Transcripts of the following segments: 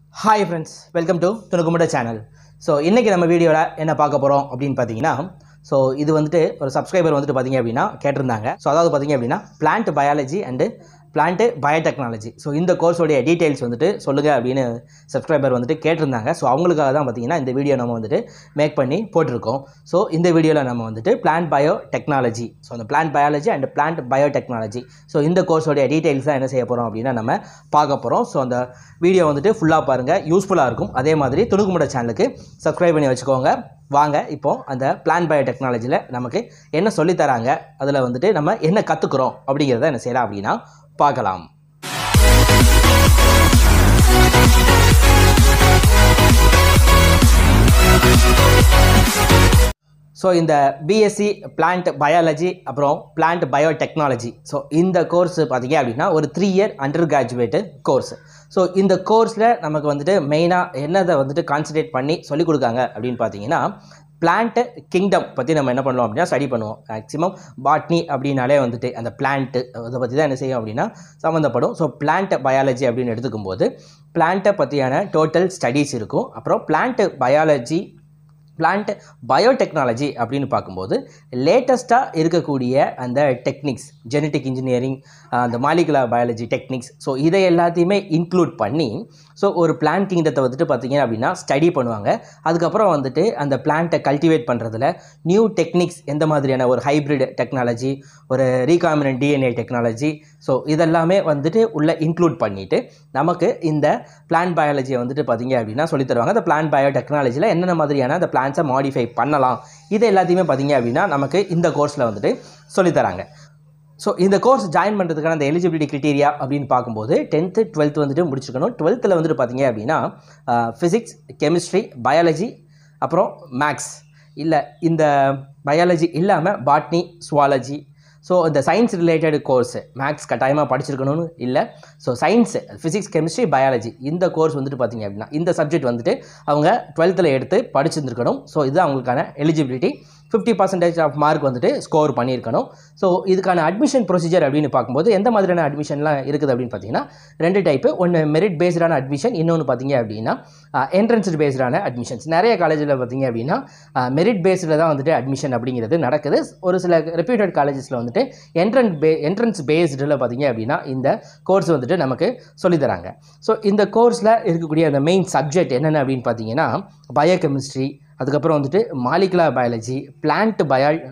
Hi friends, welcome to Tunukumada channel. So இன்னைக்கு நம்ம வீடியோல என்ன பார்க்க போறோம் அப்படினு பாத்தீங்கன்னா இது வந்துட்டு ஒரு சப்ஸ்கிரைபர் வந்துட்டு பாத்தீங்க அப்படினா கேட்டிருந்தாங்க. அதாவது பாத்தீங்க அப்படினா plant biology and plant biotechnology. இந்த கோர்ஸ் உடைய டீடைல்ஸ் வந்துட்டு சொல்லுங்க அப்படினு சப்ஸ்கிரைபர் வந்துட்டு கேட்டிருந்தாங்க. அவங்களுக்காக தான் பாத்தீங்கன்னா இந்த வீடியோ நம்ம வந்துட்டு மேக் பண்ணி போட்டுருக்கோம். இந்த வீடியோல நம்ம வந்துட்டு plant biotechnology. அந்த plant biology and plant biotechnology. இந்த கோர்ஸ் உடைய டீடைல்ஸ் தான் என்ன செய்ய போறோம் அப்படினா நம்ம பார்க்க போறோம். அந்த வீடியோ வந்துட்டு ஃபுல்லா பாருங்க, யூஸ்ஃபுல்லா இருக்கும். அதே மாதிரி துணுக்குமுட சேனலுக்கு சப்ஸ்கிரைப் பண்ணி வச்சுக்கோங்க. வாங்க இப்போ அந்த plant biotechnologyல நமக்கு என்ன சொல்லி தராங்க, அதுல வந்துட்டு நம்ம என்ன கத்துக்குறோம் அப்படிங்கறத என்ன செய்யலாம் அப்படினா பார்க்கலாம். இந்த Bsc Plant Biology அப்புறம் Plant Biotechnology இந்த கோர்ஸ் பாத்தீங்க அப்படினா ஒரு 3 இயர் அண்டர்கிராஜுவேட் கோர்ஸ். இந்த கோர்ஸ்ல நமக்கு வந்துட்டு மெயினா என்னதை வந்துட்டு கான்சென்ட்ரேட் பண்ணி சொல்லி கொடுக்காங்க அப்படினு பாத்தீங்கன்னா plant kingdom பத்தி நம்ம என்ன பண்ணுவோம் அப்படினா ஸ்டடி பண்ணுவோம். மேக்ஸिमम பாட்னி அப்படினாலே வந்துட்டு அந்த plant அத பத்தி தான் என்ன செய்யும் அப்படினா சம்பந்தப்படும். plant biology அப்படினு எடுத்துக்கும்போது plant பத்தியான டோட்டல் ஸ்டடீஸ் இருக்கும். அப்புறம் plant biology plant biotechnology அப்படின்னு பார்க்கும்போது லேட்டஸ்டா இருக்கக்கூடிய அந்த டெக்னிக்ஸ், ஜெனடிக் இன்ஜினியரிங், அந்த மாலிகுலர் பயாலஜி டெக்னிக்ஸ், இதை எல்லாத்தையுமே இன்க்ளூட் பண்ணி ஒரு பிளான்ட் கிங்டத்தை வந்துட்டு பார்த்தீங்க அப்படின்னா ஸ்டடி பண்ணுவாங்க. அதுக்கப்புறம் வந்துட்டு அந்த பிளான்ட்டை கல்டிவேட் பண்ணுறதுல நியூ டெக்னிக்ஸ், எந்த மாதிரியான ஒரு ஹைப்ரிட் டெக்னாலஜி, ஒரு ரீகாம்பினன்ட் டிஎன்ஏ டெக்னாலஜி, இதெல்லாமே வந்துட்டு உள்ள இன்க்ளூட் பண்ணிட்டு நமக்கு இந்த பிளான்ட் பயாலஜியை வந்துட்டு பார்த்தீங்க அப்படின்னா சொல்லி தருவாங்க. அந்த பிளான்ட் பயோடெக்னாலஜியில் என்னென்ன மாதிரியான அந்த பிளான்ட்ஸை மாடிஃபை பண்ணலாம், இது எல்லாத்தையுமே பார்த்தீங்க அப்படின்னா நமக்கு இந்த கோர்ஸில் வந்துட்டு சொல்லித்தராங்க. இந்த கோர்ஸ் ஜாயின் பண்ணுறதுக்கான அந்த எலிஜிபிலிட்டி கிரிட்டீரியா அப்படின்னு பார்க்கும்போது 10th 12th வந்துட்டு முடிச்சிருக்கணும். 12th வந்துட்டு பார்த்தீங்க அப்படின்னா ஃபிசிக்ஸ், கெமிஸ்ட்ரி, பயாலஜி, அப்புறம் மேக்ஸ், இல்லை இந்த பயாலஜி இல்லாமல் பாட்னி, சுவாலஜி, இந்த சயின்ஸ் ரிலேட்டட் கோர்ஸ் மேக்ஸ் கட்டாயமாக படிச்சிருக்கணும்னு இல்லை. சயின்ஸ், ஃபிசிக்ஸ், கெமிஸ்ட்ரி, பயாலஜி இந்த கோர்ஸ் வந்துட்டு பார்த்தீங்க அப்படின்னா இந்த சப்ஜெக்ட் வந்துட்டு அவங்க 12th எடுத்து படிச்சிருந்துருக்கணும். இது அவங்களுக்கான எலிஜிபிலிட்டி. 50% ஆஃப் மார்க் வந்துட்டு ஸ்கோர் பண்ணியிருக்கணும். இதுக்கான அட்மிஷன் ப்ரொசீஜர் அப்படின்னு பார்க்கும்போது எந்த மாதிரியான அட்மிஷன்லாம் இருக்குது அப்படின்னு பார்த்தீங்கன்னா 2 டைப்பு. ஒன்று மெரிட் பேஸ்டான அட்மிஷன், இன்னொன்று பார்த்தீங்க அப்படின்னா என்ட்ரன்ஸ் பேஸ்டான அட்மிஷன்ஸ். நிறைய காலேஜில் பார்த்தீங்க அப்படின்னா மெரிட் பேஸில் தான் வந்துட்டு அட்மிஷன் அப்படிங்கிறது நடக்குது. ஒரு சில ரெப்யூட்டட் காலேஜஸில் வந்துட்டு என்ட்ரன்ஸ் பேஸ்டில் பார்த்தீங்க அப்படின்னா இந்த கோர்ஸ் வந்துட்டு நமக்கு சொல்லித்தராங்க. இந்த கோர்ஸில் இருக்கக்கூடிய அந்த மெயின் சப்ஜெக்ட் என்னென்ன அப்படின்னு பார்த்தீங்கன்னா பயோகெமிஸ்ட்ரி, அதுக்கப்புறம் வந்துட்டு molecular biology, plant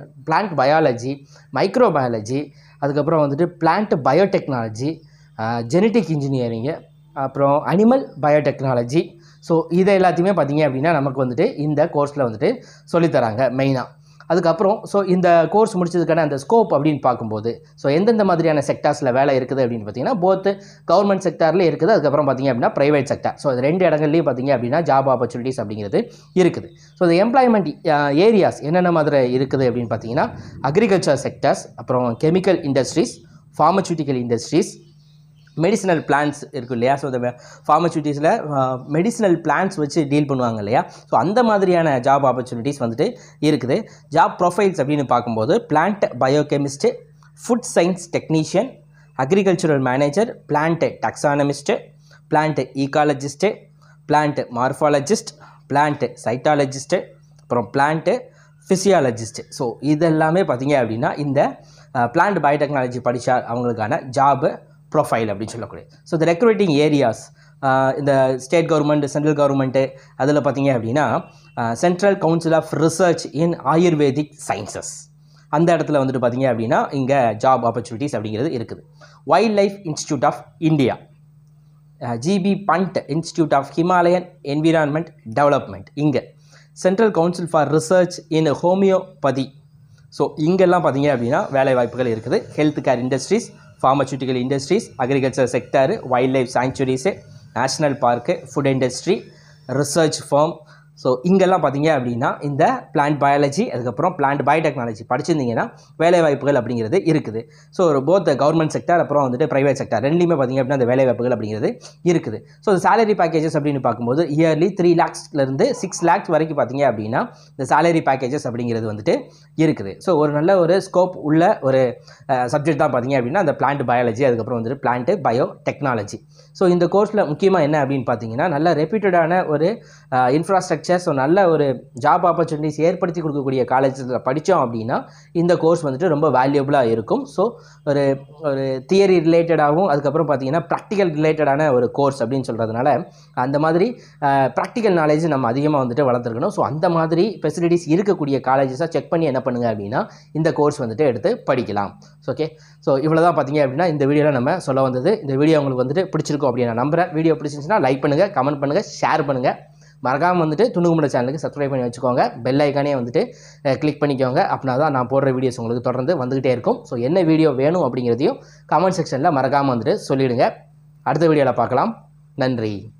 biology, microbiology, அதுக்கப்புறம் வந்துட்டு பிளான்ட் பயோடெக்னாலஜி, ஜெனடிக் இன்ஜினியரிங்கு, அப்புறம் அனிமல் பயோடெக்னாலஜி. இதை எல்லாத்தையுமே பார்த்தீங்க அப்படின்னா நமக்கு வந்துட்டு இந்த கோர்ஸில் வந்துட்டு சொல்லித்தராங்க மெயினாக. அதுக்கப்புறம் இந்த கோர்ஸ் முடிச்சதுக்கான அந்த ஸ்கோப் அப்படின்னு பார்க்கும்போது எந்தெந்த மாதிரியான செக்டார்ஸில் வேலை இருக்குது அப்படின்னு பார்த்தீங்கன்னா போத் கவர்மெண்ட் செக்டார்லேயே இருக்குது, அதுக்கப்புறம் பார்த்தீங்க அப்படின்னா ப்ரைவேட் செக்டார். அது 2 இடங்கள்லையும் பார்த்தீங்க அப்படின்னா ஜாப் ஆப்பர்ச்சுனிட்டிஸ் அப்படிங்கிறது இருக்குது. இந்த எம்ப்ளாய்மெண்ட் ஏரியாஸ் என்னென்ன மாதிரி இருக்குது அப்படின்னு பார்த்தீங்கன்னா அக்ரிகல்ச்சர் செக்டர்ஸ், அப்புறம் chemical industries, pharmaceutical industries, medicinal plants இருக்குது இல்லையா. இந்த ஃபார்மசூட்டிஸில் மெடிசினல் பிளான்ட்ஸ் வச்சு டீல் பண்ணுவாங்க இல்லையா. அந்த மாதிரியான ஜாப் ஆப்பர்ச்சுனிட்டிஸ் வந்துட்டு இருக்குது. ஜாப் ப்ரொஃபைல்ஸ் அப்படின்னு பார்க்கும்போது plant biochemist, food science technician, agricultural manager, plant taxonomist, plant ecologist, plant morphologist, plant cytologist, அப்புறம் பிளான்ட் ஃபிசியாலஜிஸ்ட்டு. இதெல்லாமே பார்த்தீங்க அப்படின்னா இந்த பிளான்ட் பயோடெக்னாலஜி படித்தா அவங்களுக்கான ஜாபு ப்ரொஃபைல் அப்படின்னு சொல்லக்கூடிய. இந்த ரெக்ரூட்டிங் ஏரியாஸ் இந்த ஸ்டேட் கவர்மெண்ட், சென்ட்ரல் கவர்மெண்ட்டு, அதில் பார்த்தீங்க அப்படின்னா central council of research in Ayurvedic sciences, அந்த இடத்துல வந்துட்டு பார்த்தீங்க அப்படின்னா இங்கே ஜாப் ஆப்பர்ச்சுனிட்டிஸ் அப்படிங்கிறது இருக்குது. Wild life institute of India, GB Pant institute of Himalayan environment development, இங்கே central council for research in homeopathy. இங்கெல்லாம் பார்த்தீங்க அப்படின்னா வேலை வாய்ப்புகள் இருக்குது. Health care industries, pharmaceutical industries, agriculture sector, wild life sanctuaries, national park, food industry, research farm. இங்கெல்லாம் பார்த்தீங்க அப்படின்னா இந்த பிளான்ட் பயாலஜி, அதுக்கப்புறம் பிளான்ட் பயோடெக்னாலஜி படிச்சிருந்தீங்கன்னா வேலை வாய்ப்புகள் அப்படிங்கிறது இருக்குது. போத் கவர்மெண்ட் செக்டார் அப்புறம் வந்துட்டு ப்ரைவேட் செக்டார் ரெண்டுலேயுமே பார்த்தீங்க அப்படின்னா அந்த வேலை வாய்ப்புகள் அப்படிங்கிறது இருக்குது. சேலரி பேக்கேஜஸ் அப்படின்னு பார்க்கும்போது இயர்லி 3 lakhsலேருந்து 6 lakhs வரைக்கும் பார்த்தீங்க அப்படின்னா இந்த சேலரி பேக்கேஜஸ் அப்படிங்கிறது வந்துட்டு இருக்குது. ஒரு நல்ல ஒரு ஸ்கோப் உள்ள ஒரு சப்ஜெக்ட் தான் பார்த்தீங்க அப்படின்னா அந்த பிளான்ட் பயாலஜி, அதுக்கப்புறம் வந்துட்டு பிளான்ட் பயோடெக்னாலஜி. ஸோ இந்த கோர்ஸில் முக்கியமாக என்ன அப்படின்னு பார்த்தீங்கன்னா நல்ல ரெப்யூட்டடான ஒரு இன்ஃப்ராஸ்ட்ரக்சர், ஸோ நல்ல ஒரு ஜாப் ஆப்பர்ச்சுனிட்டிஸ் ஏற்படுத்தி கொடுக்கக்கூடிய காலேஜஸில் படித்தோம் அப்படின்னா இந்த கோர்ஸ் வந்துட்டு ரொம்ப வேல்யூபிளாக இருக்கும். ஸோ ஒரு ஒரு தியரி ரிலேட்டடாகவும் அதுக்கப்புறம் பார்த்தீங்கன்னா ப்ராக்டிக்கல் ரிலேட்டடான ஒரு கோர்ஸ் அப்படின்னு சொல்கிறதுனால அந்த மாதிரி ப்ராக்டிக்கல் நாலேஜ் நம்ம அதிகமாக வந்துட்டு வளர்த்துருக்கணும். ஸோ அந்த மாதிரி ஃபெசிலிட்டிஸ் இருக்கக்கூடிய காலேஜஸாக செக் பண்ணி என்ன பண்ணுங்கள் அப்படின்னா இந்த கோர்ஸ் வந்துட்டு எடுத்து படிக்கலாம். ஓகே, ஸோ இவ்வளோ தான் பார்த்தீங்க அப்படின்னா இந்த வீடியோவில் நம்ம சொல்ல வந்தது. இந்த வீடியோ உங்களுக்கு வந்துட்டு பிடிச்சிருக்கும் அப்படின்னு நான் நம்புகிறேன். வீடியோ பிடிச்சிருந்துச்சுன்னா லைக் பண்ணுங்கள், கமெண்ட் பண்ணுங்கள், ஷேர் பண்ணுங்கள். மறக்காமல் வந்துட்டு துணுக்குமுட சேனலுக்கு சப்ஸ்கிரைப் பண்ணி வச்சுக்கோங்க. பெல் ஐக்கானே வந்துட்டு கிளிக் பண்ணிக்கோங்க. அப்படின்னா தான் நான் போடுற வீடியோஸ் உங்களுக்கு தொடர்ந்து வந்துகிட்டே இருக்கும். ஸோ என்ன வீடியோ வேணும் அப்படிங்கிறதையும் கமெண்ட் செக்ஷனில் மறக்காமல் வந்துட்டு சொல்லிவிடுங்க. அடுத்த வீடியோவில் பார்க்கலாம். நன்றி.